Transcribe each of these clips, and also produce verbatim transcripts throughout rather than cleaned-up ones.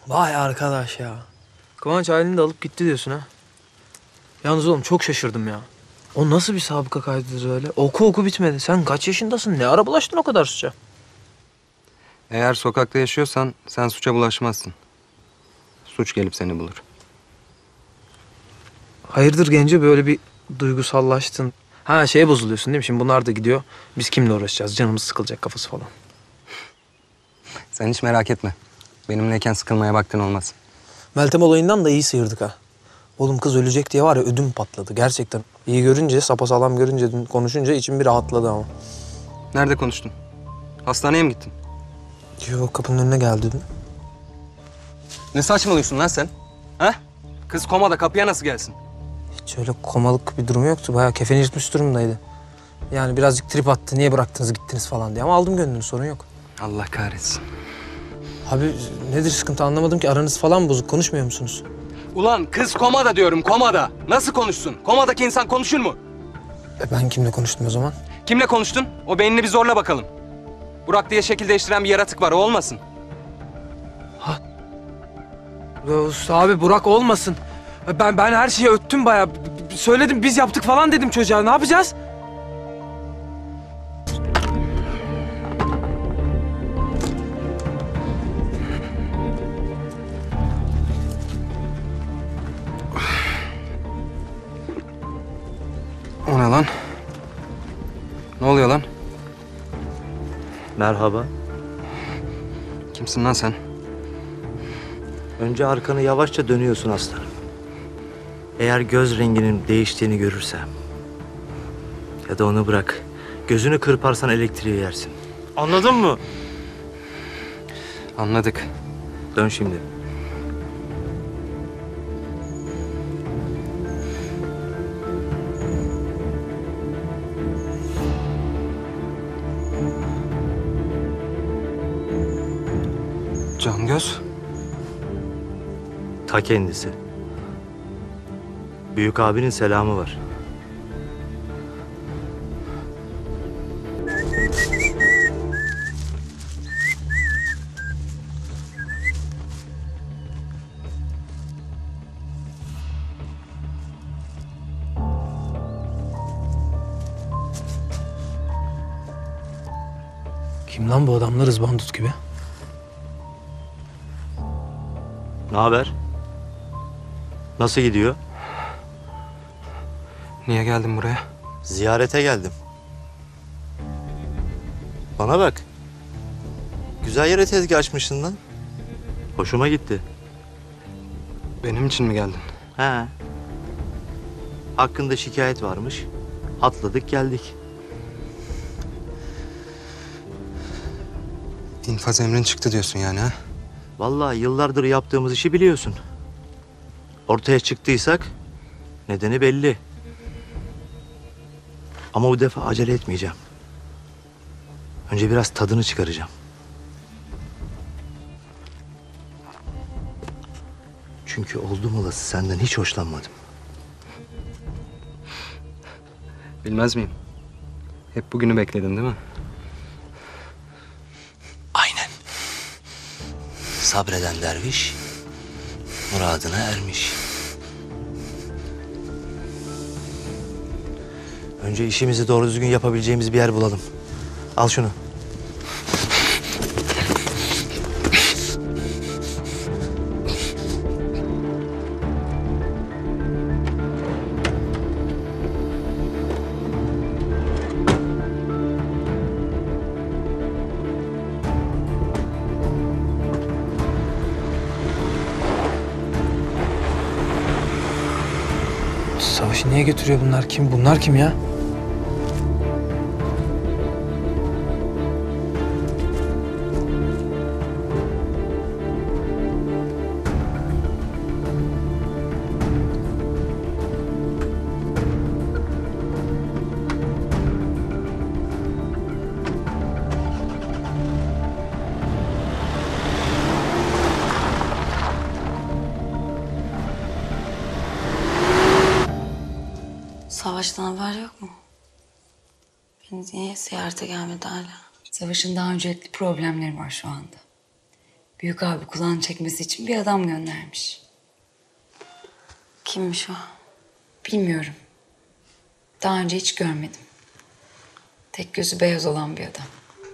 Vay arkadaş ya. Kıvanç aileni de alıp gitti diyorsun ha. Yalnız oğlum çok şaşırdım ya. O nasıl bir sabıka kaydıdır öyle? Oku oku bitmedi. Sen kaç yaşındasın? Ne ara bulaştın o kadar suça? Eğer sokakta yaşıyorsan sen suça bulaşmazsın. Suç gelip seni bulur. Hayırdır gence böyle bir duygusallaştın? Ha şeye bozuluyorsun değil mi? Şimdi bunlar da gidiyor. Biz kimle uğraşacağız? Canımız sıkılacak kafası falan. Sen hiç merak etme. Benimleyken sıkılmaya vaktin olmaz. Meltem olayından da iyi sıyırdık ha. Oğlum kız ölecek diye var ya ödüm patladı gerçekten. İyi görünce, sapasağlam görünce, dün konuşunca içim bir rahatladı ama. Nerede konuştun? Hastaneye mi gittin? Yok kapının önüne geldi dün. Ne saçmalıyorsun lan sen? Ha? Kız komada, kapıya nasıl gelsin? Hiç öyle komalık bir durumu yoktu. Bayağı kefeni yırtmış durumdaydı. Yani birazcık trip attı. Niye bıraktınız gittiniz falan diye. Ama aldım gönlünü, sorun yok. Allah kahretsin. Abi nedir sıkıntı anlamadım ki. Aranız falan mı bozuk? Konuşmuyor musunuz? Ulan kız komada diyorum, komada. Nasıl konuşsun? Komadaki insan konuşur mu? E ben kimle konuştum o zaman? Kimle konuştun? O beynini bir zorla bakalım. Burak diye şekil değiştiren bir yaratık var, o olmasın. Ya usta abi Burak olmasın. Ben ben her şeyi öttüm bayağı. Söyledim biz yaptık falan dedim çocuğa. Ne yapacağız? O ne lan? Ne oluyor lan? Merhaba. Kimsin lan sen? Önce arkanı yavaşça dönüyorsun aslanım. Eğer göz renginin değiştiğini görürsem ya da onu bırak, gözünü kırparsan elektriği yersin. Anladın mı? Anladık. Dön şimdi. Cangöz. Ta kendisi. Büyük abinin selamı var. Kim lan bu adamlar ızbandut gibi? Ne haber? Nasıl gidiyor? Niye geldin buraya? Ziyarete geldim. Bana bak. Güzel yere tezgah açmışsın lan. Hoşuma gitti. Benim için mi geldin? He. Hakkında şikayet varmış. Atladık geldik. İnfaz emrin çıktı diyorsun yani ha? Vallahi yıllardır yaptığımız işi biliyorsun. Ortaya çıktıysak nedeni belli. Ama bu defa acele etmeyeceğim. Önce biraz tadını çıkaracağım. Çünkü oldum olası senden hiç hoşlanmadım. Bilmez miyim? Hep bugünü bekledin değil mi? Aynen. Sabreden derviş muradına ermiş. Önce işimizi doğru düzgün yapabileceğimiz bir yer bulalım. Al şunu. Savaşı niye götürüyor bunlar? Kim? Bunlar kim ya? Savaş'tan haber yok mu? Beni niye ziyarete gelmedi hala? Savaş'ın daha öncelikli problemleri var şu anda. Büyük abi kulağını çekmesi için bir adam göndermiş. Kimmiş o? Bilmiyorum. Daha önce hiç görmedim. Tek gözü beyaz olan bir adam.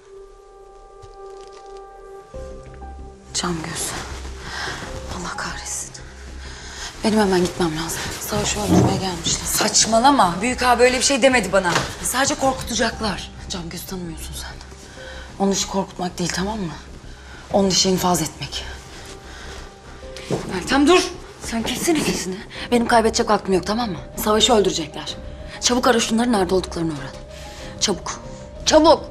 Cam göz. Allah kahretsin. Benim hemen gitmem lazım. Savaşı öldürmeye gelmişler. Saçmalama. Büyük abi öyle bir şey demedi bana. Sadece korkutacaklar. Cam göz tanımıyorsun sen. Onun işi korkutmak değil, tamam mı? Onun işi infaz etmek. Meltem dur. Sen kesin nefesini. Benim kaybedecek hakkım yok, tamam mı? Savaşı öldürecekler. Çabuk ara şunların nerede olduklarını öğren. Çabuk. Çabuk.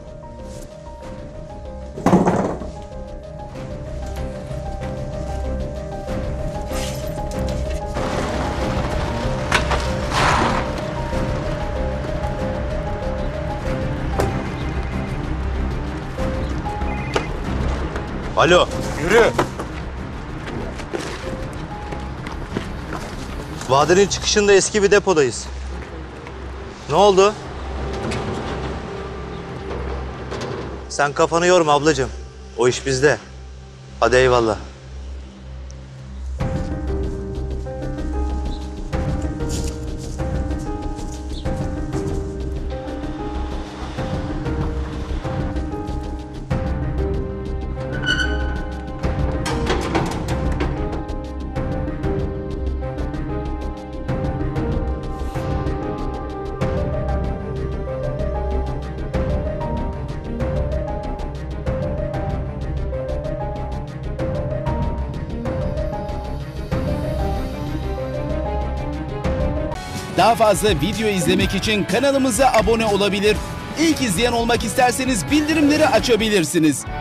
Alo. Yürü. Vadinin çıkışında eski bir depodayız. Ne oldu? Sen kafanı yorma ablacığım. O iş bizde. Hadi eyvallah. Daha fazla video izlemek için kanalımıza abone olabilir. İlk izleyen olmak isterseniz bildirimleri açabilirsiniz.